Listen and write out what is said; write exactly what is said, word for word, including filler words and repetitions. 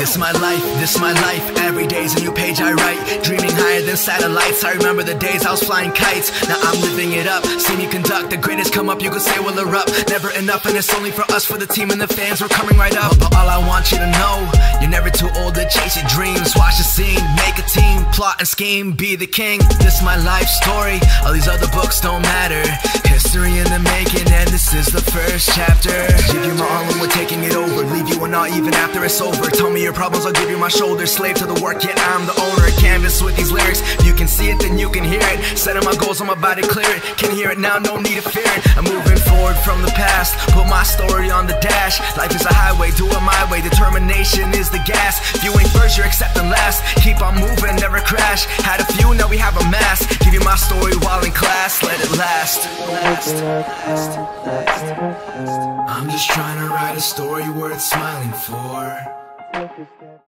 This my life, this my life. Every day's a new page I write. Dreaming higher than satellites. I remember the days I was flying kites. Now I'm living it up. See me conduct. The greatest come up, you could say will erupt. Never enough, and it's only for us, for the team and the fans. We're coming right up. But all I want you to know, you're never too old to chase your dreams. Watch the scene, make a team, plot and scheme, be the king. This my life story. All these other books don't matter. History in the making, and this is the first chapter. Give you my all and we're taking it over. Leave you or not even after it's over. Tell me your problems, I'll give you my shoulder. Slave to the work, yeah, I'm the owner. Canvas with these lyrics. If you can see it, then you can hear it. Setting my goals, I'm about to clear it. Can hear it now, no need to fear it. I'm moving forward from the past. Put my story on the dash. Life is a highway, do it my way. Determination is the gas. If you ain't first, you're accepting last. Keep on moving, never crash. Had a few, now we have a mass. Give you my story while in class. Let it last. Last, last, last. I'm just trying to write a story worth smiling for.